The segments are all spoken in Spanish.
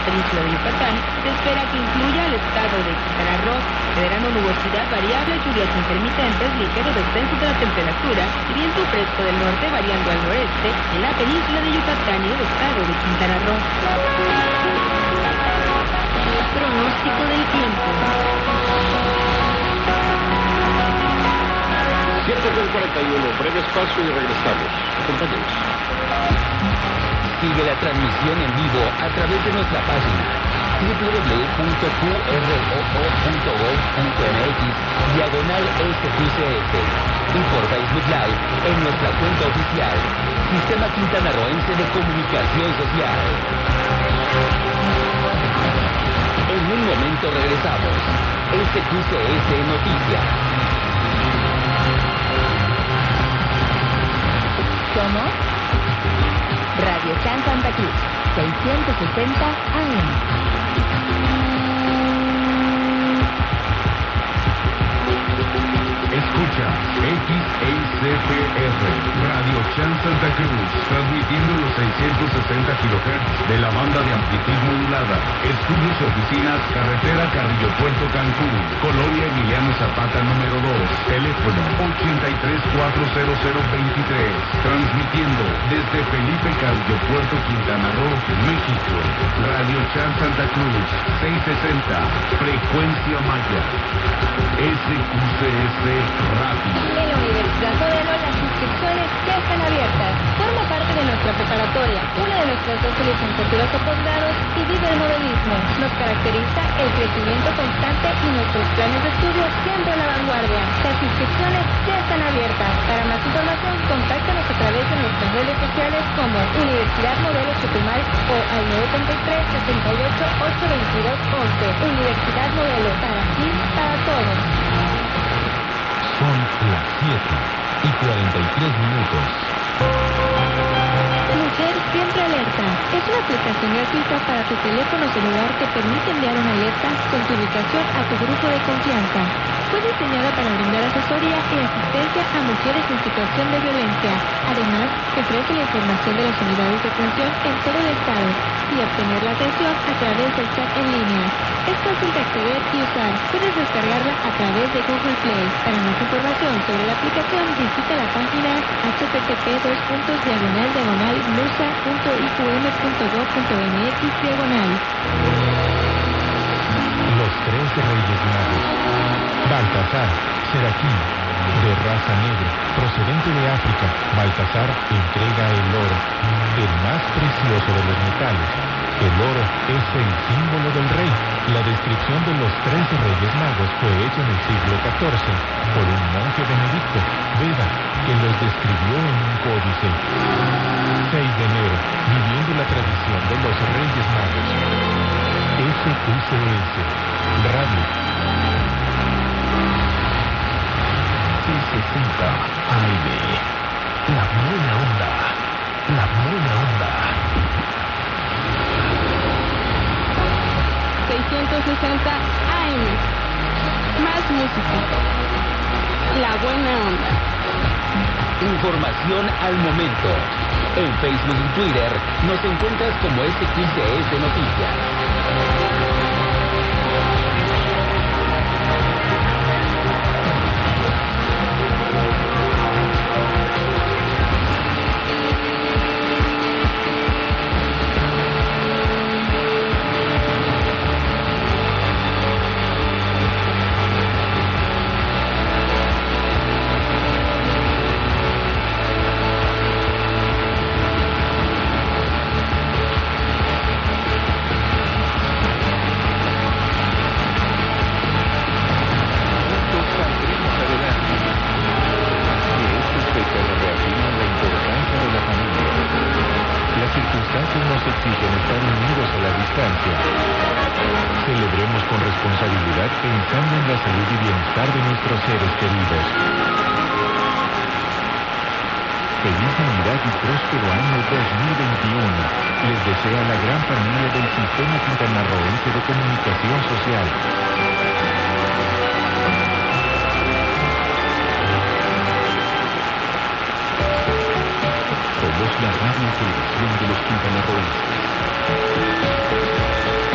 península de Yucatán, se espera que incluya el estado de Quintana Roo. De verano, nubosidad variable, lluvias intermitentes, ligero descenso de la temperatura y viento fresco del norte variando al noreste en la península de Yucatán y el estado de Quintana Roo. Pronóstico del tiempo. 7:41, breve espacio y regresamos. Acompáñenos. Sigue la transmisión en vivo a través de nuestra página www.qroo.gov.mx/SQCS y por Facebook Live en nuestra cuenta oficial Sistema Quintanarroense de Comunicación Social. En un momento regresamos. SQCS Noticias. Somos Radio Chan Santa Cruz, 660 AM. Escucha XECPR, Radio Chan Santa Cruz, transmitiendo los 660 kHz de la banda de amplitud modulada. Estudios y oficinas, carretera Carrillo Puerto Cancún, Colonia Emiliano Zapata número 2, teléfono 83-40023, transmitiendo desde Felipe Carrillo Puerto, Quintana Roo, México. Radio Chan Santa Cruz, 660, frecuencia maya. SQCS Radio. En la Universidad Modelo las inscripciones ya están abiertas. Forma parte de nuestra preparatoria, una de nuestras 12 licenciaturas o posgrados y vive el modelismo. Nos caracteriza el crecimiento constante y nuestros planes de estudio siempre a la vanguardia. Las inscripciones ya están abiertas. Para más información, contáctanos a través de nuestras redes sociales como Universidad Modelo Chetumal o al 933-78-822-11. Universidad Modelo, para ti, para todos. Son las 7:43. Mujer Siempre Alerta es una aplicación gratuita para tu teléfono celular que permite enviar una alerta con tu ubicación a tu grupo de confianza. Fue diseñada para brindar asesoría y asistencia a mujeres en situación de violencia. Además, ofrece la información de las unidades de atención en todo el estado y obtener la atención a través del chat en línea. Es fácil de acceder y usar. Puedes descargarla a través de Google Play. Para más información sobre la aplicación, visita la página http://nusa.iqm.gov.mx/. Los 13 Reyes Magos. Baltasar, Seraquín, de raza negra, procedente de África. Baltasar entrega el oro, el más precioso de los metales. El oro es el símbolo del rey. La descripción de los 13 Reyes Magos fue hecha en el siglo XIV por un monje benedicto, Beda, que los describió en un códice. 6 de enero, viviendo la tradición de los Reyes Magos. SQCS Radio. 660 AM. La buena onda. La buena onda. 660 AM. Más música. La buena onda. Información al momento. En Facebook y Twitter nos encuentras como SQCS Noticias. Celebremos con responsabilidad pensando en la salud y bienestar de nuestros seres queridos. Feliz Navidad y próspero año 2021. Les desea la gran familia del Sistema Quintanarroense de Comunicación Social. Somos la radio televisión de los quintanarroenses.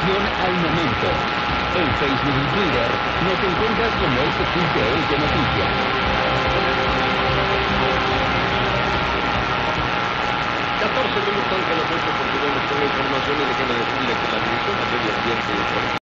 información al momento. En Facebook y Twitter nos encuentras como SQTS Noticias. 14 minutos de las 8, continuamos con la información y déjenme decirle que la Dirección de Medio Ambiente y